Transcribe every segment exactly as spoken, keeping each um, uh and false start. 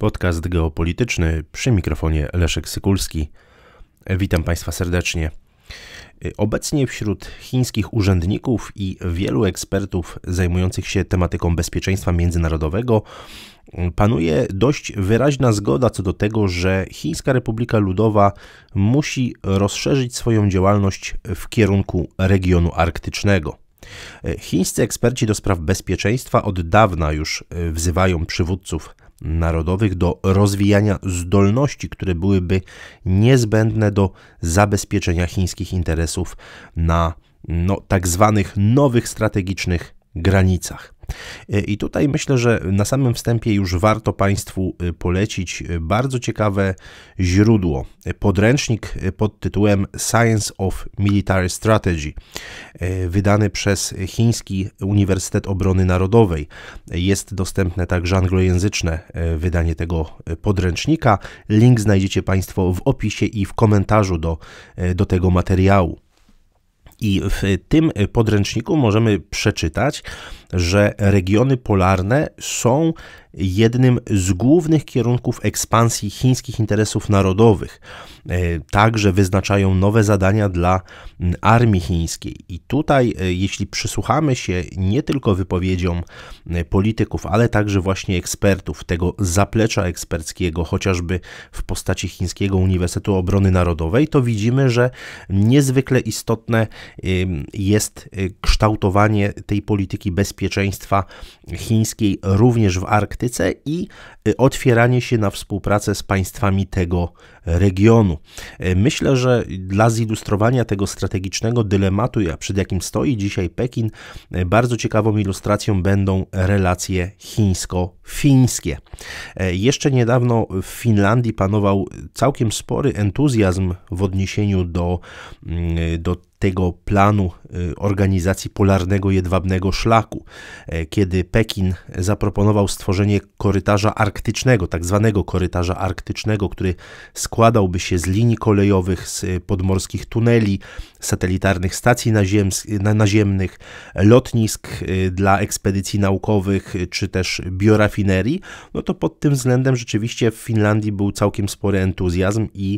Podcast geopolityczny, przy mikrofonie Leszek Sykulski. Witam Państwa serdecznie. Obecnie wśród chińskich urzędników i wielu ekspertów zajmujących się tematyką bezpieczeństwa międzynarodowego panuje dość wyraźna zgoda co do tego, że Chińska Republika Ludowa musi rozszerzyć swoją działalność w kierunku regionu arktycznego. Chińscy eksperci do spraw bezpieczeństwa od dawna już wzywają przywódców narodowych do rozwijania zdolności, które byłyby niezbędne do zabezpieczenia chińskich interesów na no, tak zwanych nowych strategicznych granicach. I tutaj myślę, że na samym wstępie już warto Państwu polecić bardzo ciekawe źródło. Podręcznik pod tytułem Science of Military Strategy, wydany przez Chiński Uniwersytet Obrony Narodowej. Jest dostępne także anglojęzyczne wydanie tego podręcznika. Link znajdziecie Państwo w opisie i w komentarzu do, do tego materiału. I w tym podręczniku możemy przeczytać, że regiony polarne są jednym z głównych kierunków ekspansji chińskich interesów narodowych. Także wyznaczają nowe zadania dla armii chińskiej. I tutaj, jeśli przysłuchamy się nie tylko wypowiedziom polityków, ale także właśnie ekspertów, tego zaplecza eksperckiego, chociażby w postaci Chińskiego Uniwersytetu Obrony Narodowej, to widzimy, że niezwykle istotne jest kształtowanie tej polityki bezpieczeństwa chińskiej również w Arktyce i otwieranie się na współpracę z państwami tego regionu. Myślę, że dla zilustrowania tego strategicznego dylematu, przed jakim stoi dzisiaj Pekin, bardzo ciekawą ilustracją będą relacje chińsko-fińskie. Jeszcze niedawno w Finlandii panował całkiem spory entuzjazm w odniesieniu do, do tego planu organizacji polarnego jedwabnego szlaku, kiedy Pekin zaproponował stworzenie korytarza arktycznego, tak zwanego korytarza arktycznego, który składałby się z linii kolejowych, z podmorskich tuneli, satelitarnych stacji naziemnych, lotnisk dla ekspedycji naukowych, czy też biorafinerii, no to pod tym względem rzeczywiście w Finlandii był całkiem spory entuzjazm i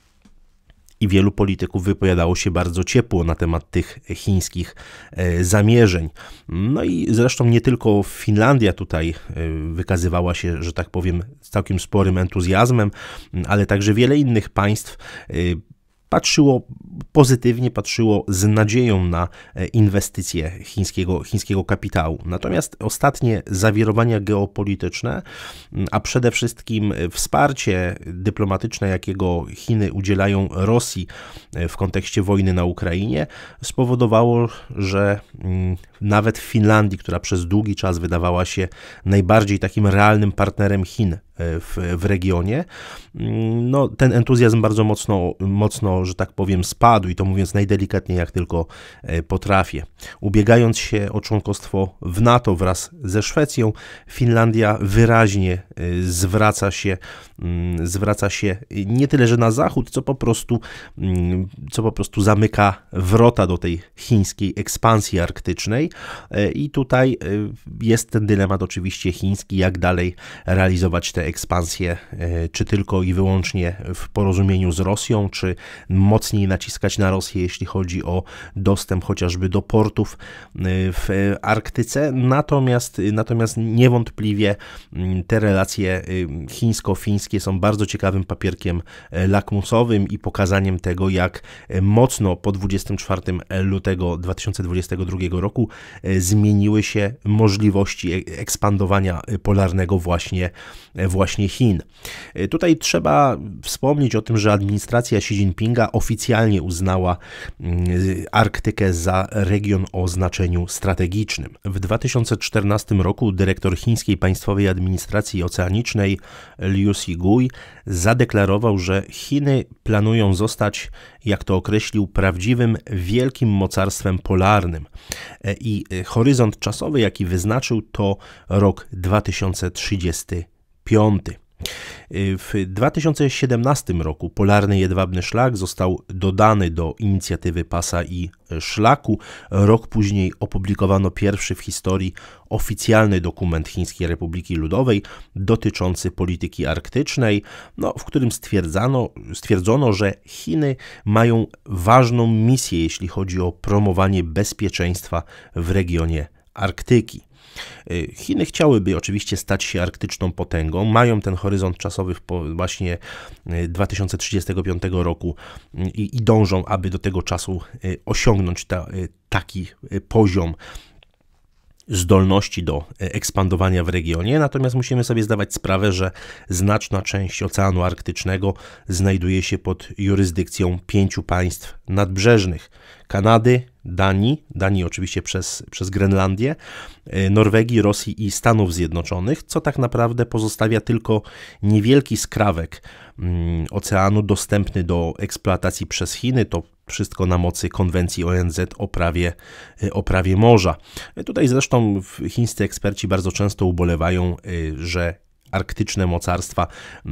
I wielu polityków wypowiadało się bardzo ciepło na temat tych chińskich zamierzeń. No i zresztą nie tylko Finlandia tutaj wykazywała się, że tak powiem, z całkiem sporym entuzjazmem, ale także wiele innych państw patrzyło pozytywnie, patrzyło z nadzieją na inwestycje chińskiego, chińskiego kapitału. Natomiast ostatnie zawirowania geopolityczne, a przede wszystkim wsparcie dyplomatyczne, jakiego Chiny udzielają Rosji w kontekście wojny na Ukrainie, spowodowało, że nawet w Finlandii, która przez długi czas wydawała się najbardziej takim realnym partnerem Chin w, w regionie, no, ten entuzjazm bardzo mocno, mocno, że tak powiem, spadł i to mówiąc najdelikatniej jak tylko potrafię. Ubiegając się o członkostwo w NATO wraz ze Szwecją, Finlandia wyraźnie zwraca się, zwraca się nie tyle, że na zachód, co po prostu, co po prostu zamyka wrota do tej chińskiej ekspansji arktycznej i tutaj jest ten dylemat oczywiście chiński, jak dalej realizować tę ekspansję, czy tylko i wyłącznie w porozumieniu z Rosją, czy mocniej naciskać na Rosję, jeśli chodzi o dostęp chociażby do portów w Arktyce. Natomiast, natomiast niewątpliwie te relacje chińsko-fińskie są bardzo ciekawym papierkiem lakmusowym i pokazaniem tego, jak mocno po dwudziestego czwartego lutego dwa tysiące dwudziestego drugiego roku zmieniły się możliwości ekspandowania polarnego właśnie, właśnie Chin. Tutaj trzeba wspomnieć o tym, że administracja Xi Jinpinga oficjalnie uznała Arktykę za region o znaczeniu strategicznym. W dwa tysiące czternastym roku dyrektor chińskiej państwowej administracji oceanicznej Liu Zhigui zadeklarował, że Chiny planują zostać, jak to określił, prawdziwym wielkim mocarstwem polarnym. I horyzont czasowy, jaki wyznaczył, to rok dwa tysiące trzydziesty piąty. W dwa tysiące siedemnastym roku Polarny Jedwabny Szlak został dodany do inicjatywy Pasa i Szlaku. Rok później opublikowano pierwszy w historii oficjalny dokument Chińskiej Republiki Ludowej dotyczący polityki arktycznej, no, w którym stwierdzano, stwierdzono, że Chiny mają ważną misję, jeśli chodzi o promowanie bezpieczeństwa w regionie Arktyki. Chiny chciałyby oczywiście stać się arktyczną potęgą, mają ten horyzont czasowy właśnie dwa tysiące trzydziestego piątego roku i, i dążą, aby do tego czasu osiągnąć ta, taki poziom zdolności do ekspandowania w regionie, natomiast musimy sobie zdawać sprawę, że znaczna część Oceanu Arktycznego znajduje się pod jurysdykcją pięciu państw nadbrzeżnych: Kanady, Danii, Danii oczywiście przez, przez Grenlandię, Norwegii, Rosji i Stanów Zjednoczonych, co tak naprawdę pozostawia tylko niewielki skrawek oceanu dostępny do eksploatacji przez Chiny. To wszystko na mocy konwencji O N Z o prawie, o prawie morza. Tutaj zresztą chińscy eksperci bardzo często ubolewają, że arktyczne mocarstwa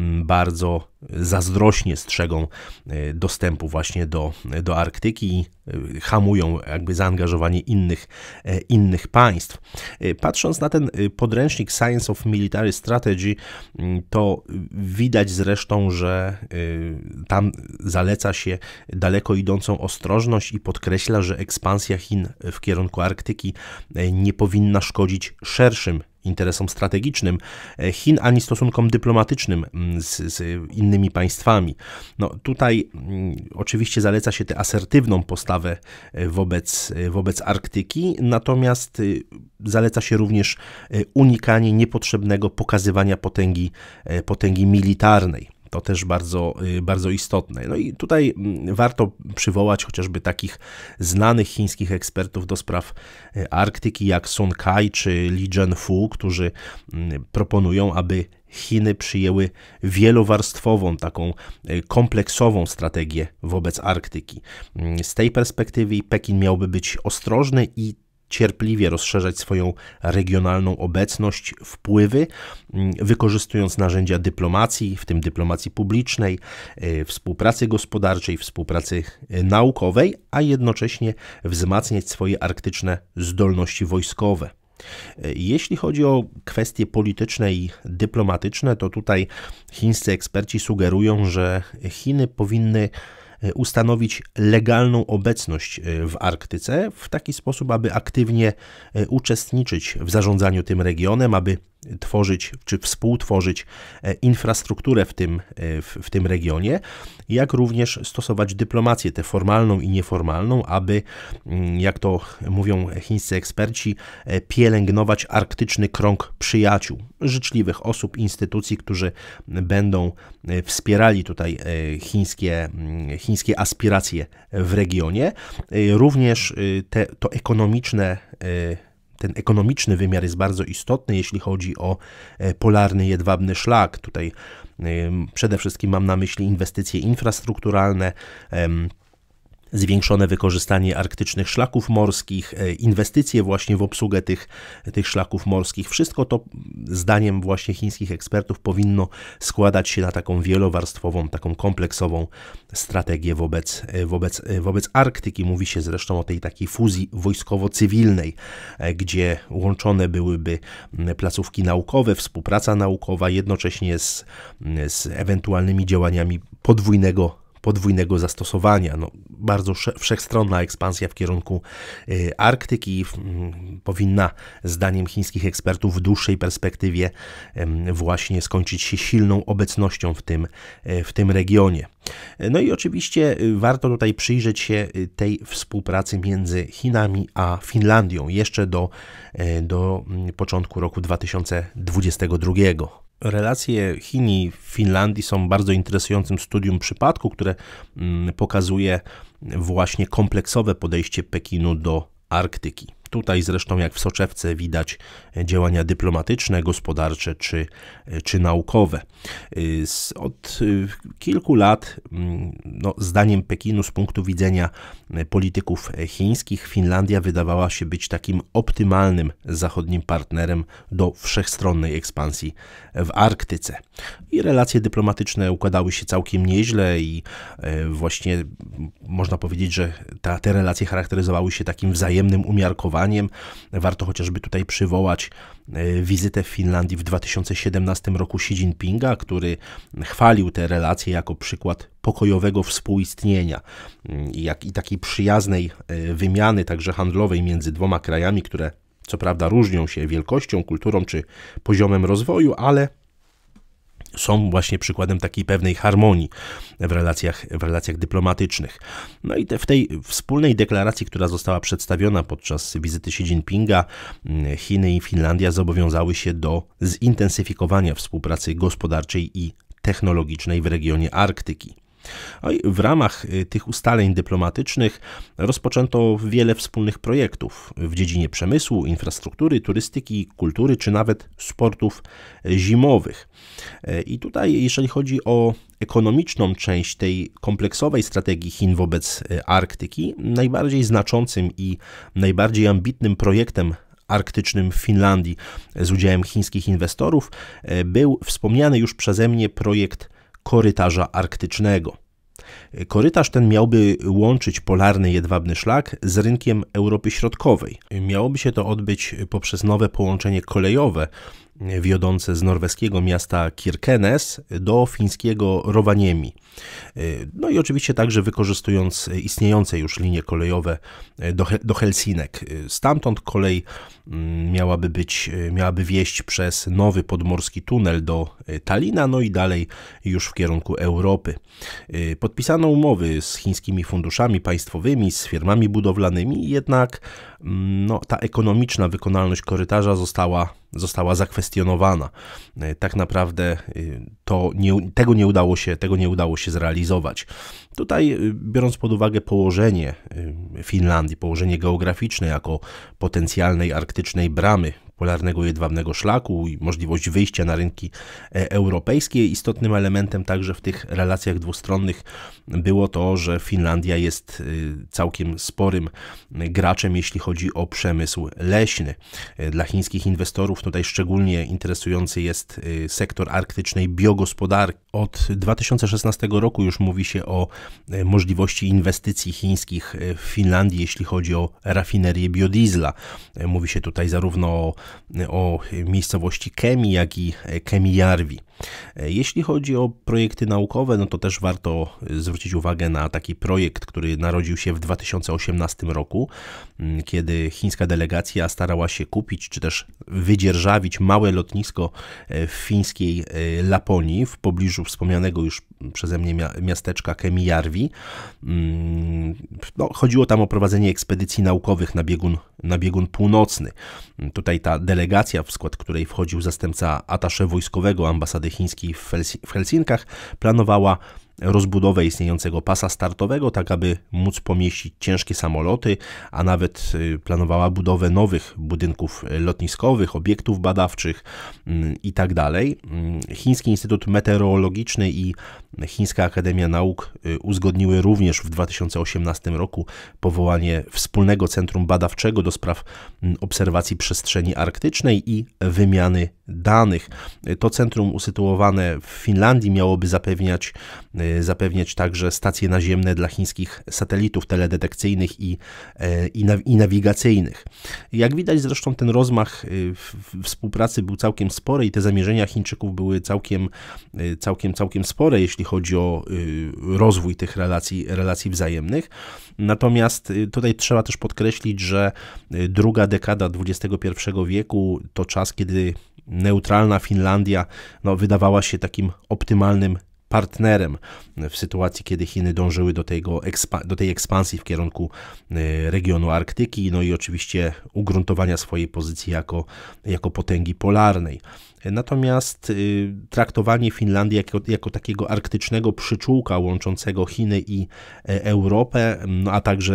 bardzo zazdrośnie strzegą dostępu właśnie do, do Arktyki i hamują jakby zaangażowanie innych, innych państw. Patrząc na ten podręcznik Science of Military Strategy, to widać zresztą, że tam zaleca się daleko idącą ostrożność i podkreśla, że ekspansja Chin w kierunku Arktyki nie powinna szkodzić szerszym interesom strategicznym Chin, ani stosunkom dyplomatycznym z, z innymi państwami. No, tutaj mm, oczywiście zaleca się tę asertywną postawę wobec, wobec Arktyki, natomiast y, zaleca się również unikanie niepotrzebnego pokazywania potęgi, potęgi militarnej. To też bardzo, bardzo istotne. No i tutaj warto przywołać chociażby takich znanych chińskich ekspertów do spraw Arktyki jak Sun Kai czy Li Zhenfu, którzy proponują, aby Chiny przyjęły wielowarstwową, taką kompleksową strategię wobec Arktyki. Z tej perspektywy Pekin miałby być ostrożny i cierpliwie rozszerzać swoją regionalną obecność, wpływy, wykorzystując narzędzia dyplomacji, w tym dyplomacji publicznej, współpracy gospodarczej, współpracy naukowej, a jednocześnie wzmacniać swoje arktyczne zdolności wojskowe. Jeśli chodzi o kwestie polityczne i dyplomatyczne, to tutaj chińscy eksperci sugerują, że Chiny powinny ustanowić legalną obecność w Arktyce w taki sposób, aby aktywnie uczestniczyć w zarządzaniu tym regionem, aby tworzyć czy współtworzyć infrastrukturę w tym, w, w tym regionie, jak również stosować dyplomację, tę formalną i nieformalną, aby, jak to mówią chińscy eksperci, pielęgnować arktyczny krąg przyjaciół, życzliwych osób, instytucji, którzy będą wspierali tutaj chińskie, chińskie aspiracje w regionie. Również te, to ekonomiczne Ten ekonomiczny wymiar jest bardzo istotny, jeśli chodzi o Polarny Jedwabny Szlak. Tutaj przede wszystkim mam na myśli inwestycje infrastrukturalne, zwiększone wykorzystanie arktycznych szlaków morskich, inwestycje właśnie w obsługę tych, tych szlaków morskich. Wszystko to, zdaniem właśnie chińskich ekspertów, powinno składać się na taką wielowarstwową, taką kompleksową strategię wobec, wobec, wobec Arktyki. Mówi się zresztą o tej takiej fuzji wojskowo-cywilnej, gdzie łączone byłyby placówki naukowe, współpraca naukowa, jednocześnie z, z ewentualnymi działaniami podwójnego podwójnego zastosowania. No, bardzo wszechstronna ekspansja w kierunku y, Arktyki y, powinna, zdaniem chińskich ekspertów, w dłuższej perspektywie y, właśnie skończyć się silną obecnością w tym, y, w tym regionie. No i oczywiście y, warto tutaj przyjrzeć się y, tej współpracy między Chinami a Finlandią jeszcze do, y, do y, początku roku dwa tysiące dwudziestego drugiego. Relacje Chin i Finlandii są bardzo interesującym studium przypadku, które pokazuje właśnie kompleksowe podejście Pekinu do Arktyki. Tutaj zresztą jak w soczewce widać działania dyplomatyczne, gospodarcze czy, czy naukowe. Od kilku lat, no, zdaniem Pekinu, z punktu widzenia polityków chińskich, Finlandia wydawała się być takim optymalnym zachodnim partnerem do wszechstronnej ekspansji w Arktyce. I relacje dyplomatyczne układały się całkiem nieźle i właśnie można powiedzieć, że ta, te relacje charakteryzowały się takim wzajemnym umiarkowaniem. Warto chociażby tutaj przywołać wizytę w Finlandii w dwa tysiące siedemnastym roku Xi Jinpinga, który chwalił te relacje jako przykład pokojowego współistnienia jak i takiej przyjaznej wymiany, także handlowej, między dwoma krajami, które co prawda różnią się wielkością, kulturą czy poziomem rozwoju, ale są właśnie przykładem takiej pewnej harmonii w relacjach, w relacjach dyplomatycznych. No i te, w tej wspólnej deklaracji, która została przedstawiona podczas wizyty Xi Jinpinga, Chiny i Finlandia zobowiązały się do zintensyfikowania współpracy gospodarczej i technologicznej w regionie Arktyki. No i w ramach tych ustaleń dyplomatycznych rozpoczęto wiele wspólnych projektów w dziedzinie przemysłu, infrastruktury, turystyki, kultury czy nawet sportów zimowych. I tutaj, jeżeli chodzi o ekonomiczną część tej kompleksowej strategii Chin wobec Arktyki, najbardziej znaczącym i najbardziej ambitnym projektem arktycznym w Finlandii z udziałem chińskich inwestorów był wspomniany już przeze mnie projekt korytarza arktycznego. Korytarz ten miałby łączyć polarny jedwabny szlak z rynkiem Europy Środkowej. Miałoby się to odbyć poprzez nowe połączenie kolejowe wiodące z norweskiego miasta Kirkenes do fińskiego Rovaniemi. No i oczywiście także wykorzystując istniejące już linie kolejowe do, do Helsinek. Stamtąd kolej miałaby być, miałaby wieść przez nowy podmorski tunel do Talina, no i dalej już w kierunku Europy. Podpisano umowy z chińskimi funduszami państwowymi, z firmami budowlanymi, jednak no, ta ekonomiczna wykonalność korytarza została, została zakwestionowana. Tak naprawdę to nie, tego, nie udało się, tego nie udało się zrealizować. Tutaj, biorąc pod uwagę położenie Finlandii, położenie geograficzne jako potencjalnej arktycznej bramy polarnego jedwabnego szlaku i możliwość wyjścia na rynki europejskie, istotnym elementem także w tych relacjach dwustronnych było to, że Finlandia jest całkiem sporym graczem, jeśli chodzi o przemysł leśny. Dla chińskich inwestorów tutaj szczególnie interesujący jest sektor arktycznej biogospodarki. Od dwa tysiące szesnastego roku już mówi się o możliwości inwestycji chińskich w Finlandii, jeśli chodzi o rafinerię biodiesla. Mówi się tutaj zarówno o, o miejscowości Kemi, jak i Kemijarvi. Jeśli chodzi o projekty naukowe, no to też warto zwrócić uwagę na taki projekt, który narodził się w dwa tysiące osiemnastym roku, kiedy chińska delegacja starała się kupić, czy też wydzierżawić małe lotnisko w fińskiej Laponii, w pobliżu wspomnianego już przeze mnie miasteczka Kemijarvi. No, chodziło tam o prowadzenie ekspedycji naukowych na biegun, na biegun północny. Tutaj ta delegacja, w skład której wchodził zastępca atasze wojskowego ambasady chińskiej w Helsinkach, planowała rozbudowę istniejącego pasa startowego, tak aby móc pomieścić ciężkie samoloty, a nawet planowała budowę nowych budynków lotniskowych, obiektów badawczych i tak dalej. Chiński Instytut Meteorologiczny i Chińska Akademia Nauk uzgodniły również w dwa tysiące osiemnastym roku powołanie wspólnego centrum badawczego do spraw obserwacji przestrzeni arktycznej i wymiany danych. To centrum usytuowane w Finlandii miałoby zapewniać zapewniać także stacje naziemne dla chińskich satelitów teledetekcyjnych i, i, i nawigacyjnych. Jak widać zresztą ten rozmach współpracy był całkiem spory i te zamierzenia Chińczyków były całkiem, całkiem, całkiem spore, jeśli chodzi o rozwój tych relacji, relacji wzajemnych. Natomiast tutaj trzeba też podkreślić, że druga dekada dwudziestego pierwszego wieku to czas, kiedy neutralna Finlandia no, wydawała się takim optymalnym partnerem w sytuacji, kiedy Chiny dążyły do, tego, do tej ekspansji w kierunku regionu Arktyki, no i oczywiście ugruntowania swojej pozycji jako, jako potęgi polarnej. Natomiast y, traktowanie Finlandii jako, jako takiego arktycznego przyczółka łączącego Chiny i e, Europę, no, a także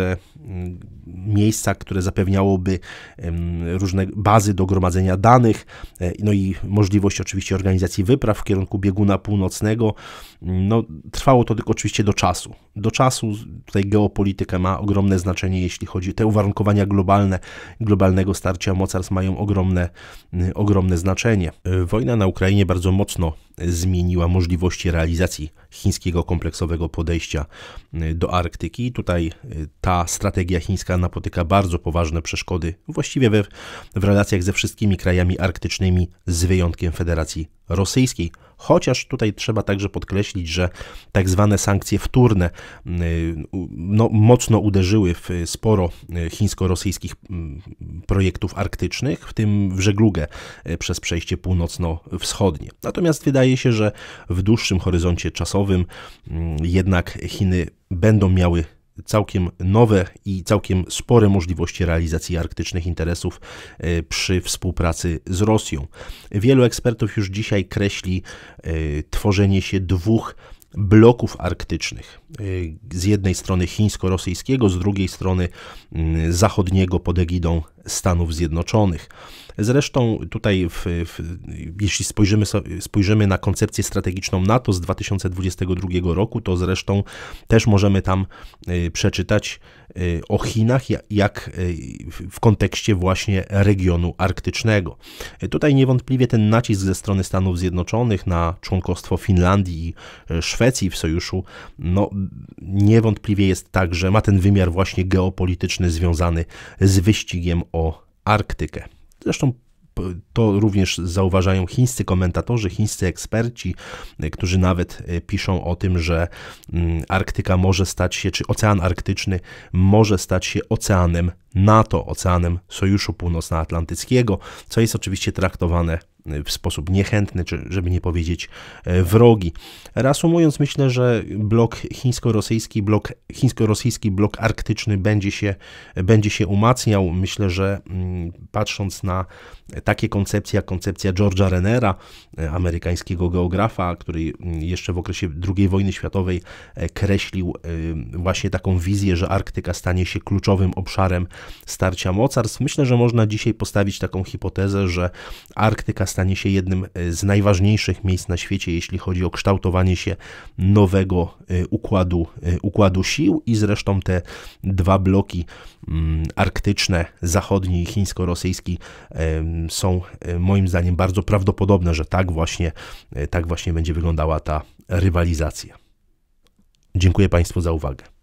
miejsca, które zapewniałoby różne bazy do gromadzenia danych, no i możliwość oczywiście organizacji wypraw w kierunku bieguna północnego. No, trwało to tylko oczywiście do czasu. Do czasu tutaj geopolityka ma ogromne znaczenie, jeśli chodzi o te uwarunkowania globalne, globalnego starcia mocarstw mają ogromne, ogromne znaczenie. Wojna na Ukrainie bardzo mocno zmieniła możliwości realizacji chińskiego kompleksowego podejścia do Arktyki. Tutaj ta strategia chińska napotyka bardzo poważne przeszkody właściwie we, w relacjach ze wszystkimi krajami arktycznymi, z wyjątkiem Federacji Rosyjskiej. Chociaż tutaj trzeba także podkreślić, że tak zwane sankcje wtórne no, mocno uderzyły w sporo chińsko-rosyjskich projektów arktycznych, w tym w żeglugę przez przejście północno-wschodnie. Natomiast wydaje się, że w dłuższym horyzoncie czasowym jednak Chiny będą miały całkiem nowe i całkiem spore możliwości realizacji arktycznych interesów przy współpracy z Rosją. Wielu ekspertów już dzisiaj kreśli tworzenie się dwóch bloków arktycznych. Z jednej strony chińsko-rosyjskiego, z drugiej strony zachodniego pod egidą Stanów Zjednoczonych. Zresztą tutaj, w, w, jeśli spojrzymy, spojrzymy na koncepcję strategiczną NATO z dwa tysiące dwudziestego drugiego roku, to zresztą też możemy tam y, przeczytać y, o Chinach jak y, w kontekście właśnie regionu arktycznego. Y, tutaj niewątpliwie ten nacisk ze strony Stanów Zjednoczonych na członkostwo Finlandii i y, Szwecji w sojuszu, no niewątpliwie jest tak, że ma ten wymiar właśnie geopolityczny związany z wyścigiem o Arktykę. Zresztą to również zauważają chińscy komentatorzy, chińscy eksperci, którzy nawet piszą o tym, że Arktyka może stać się, czy Ocean Arktyczny może stać się oceanem NATO, oceanem Sojuszu Północnoatlantyckiego, co jest oczywiście traktowane w sposób niechętny, czy żeby nie powiedzieć wrogi. Reasumując, myślę, że blok chińsko-rosyjski, blok chińsko-rosyjski blok arktyczny będzie się, będzie się umacniał. Myślę, że patrząc na takie koncepcje jak koncepcja George'a Rennera, amerykańskiego geografa, który jeszcze w okresie drugiej wojny światowej kreślił właśnie taką wizję, że Arktyka stanie się kluczowym obszarem starcia mocarstw. Myślę, że można dzisiaj postawić taką hipotezę, że Arktyka stanie się jednym z najważniejszych miejsc na świecie, jeśli chodzi o kształtowanie się nowego układu, układu sił i zresztą te dwa bloki arktyczne, zachodni i chińsko-rosyjski, są moim zdaniem bardzo prawdopodobne, że tak właśnie, tak właśnie będzie wyglądała ta rywalizacja. Dziękuję Państwu za uwagę.